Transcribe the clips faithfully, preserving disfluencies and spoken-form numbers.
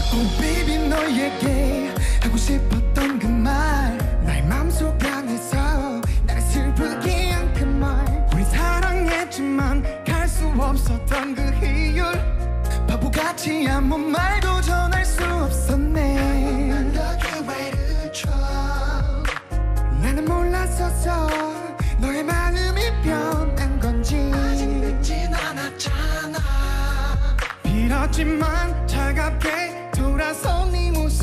Oh baby 너에게 하고 싶었던 그 말 나의 맘속 안에서 나를 슬프게 한 그 말 우리 사랑했지만 갈 수 없었던 그 이유 바보같이 아무 말도 전할 수 없었네. 나는 몰랐었어 너의 마음이 변한 건지 아직 늦진 않았잖아. 빌었지만 차갑게 돌아선 네 모습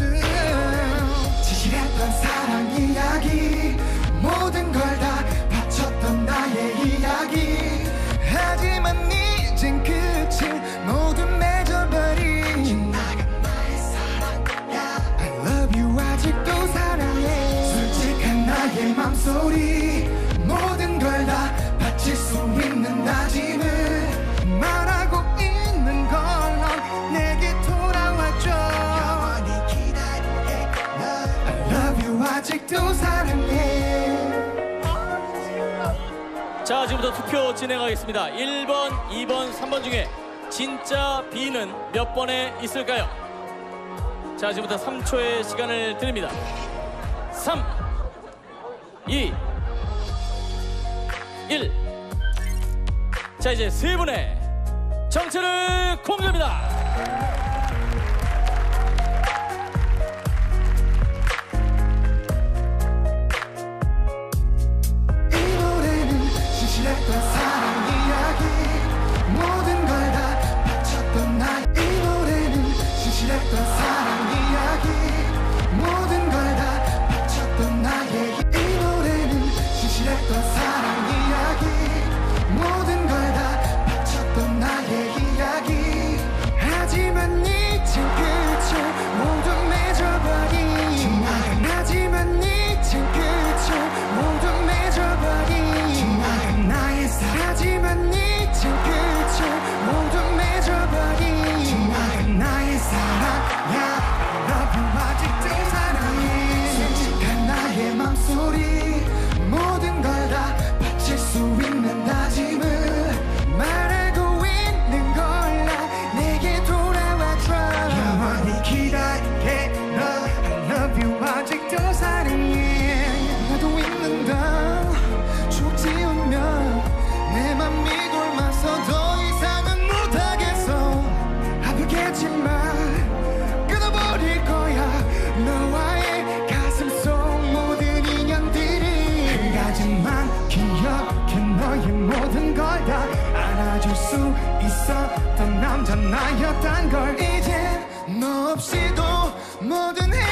진실했던 사랑 이야기 모든 걸 다 바쳤던 나의 이야기 하지만 이젠 끝을 모두 맺어버린 지나간 나의 사랑야 I love you 아직도 사랑해. 솔직한 나의 맘소리 모든 걸 다 바칠 수 있는 다짐을 말하고 있는 걸 넌 내게 돌아와줘. 영원히 기다릴게 널 I love you 아직도 사랑해. 자, 지금부터 투표 진행하겠습니다. 일 번, 이 번, 삼 번 중에 진짜 B는 몇 번에 있을까요? 자, 지금부터 삼 초의 시간을 드립니다. 삼, 이, 일. 자, 이제 세 분의 정체를 공개합니다. 진실했던 사랑 이야기 모든 걸 다 바쳤던 나. 이 노래는 진실했던 사랑 이야기 모든 걸 다 바쳤던 나의 이 노래는 진실했던 사랑 이야기 모든 걸 다 바쳤던 나의 이야기 하지만 이젠 끝을 모두 맺어버린 지나간 하지만 이젠 끝을 모두 맺어버린 지나간 나의 사랑 하지만 이젠 끝을 모두 맺어버린 지나간 나의 사랑야 I love you 아직도 사랑해. 솔직한 나의 맘소리 모든 걸 다 바칠 수 있는 다짐을 말하고 있는 걸 나 내게 돌아와줘. 영원히 기다릴게 너 I love you 아직도 사랑해. 나도 있는다 죽지 않으면 내 맘 믿을면서 더 이상은 못하겠어. 아프겠지만 끊어버릴 거야 너와의 가슴 속 모든 인연들이. 한 가지만 기억해 너의 모든 걸 다 안아줄 수 있었던 남자 나였단 걸. 이젠 너 없이도 뭐든 해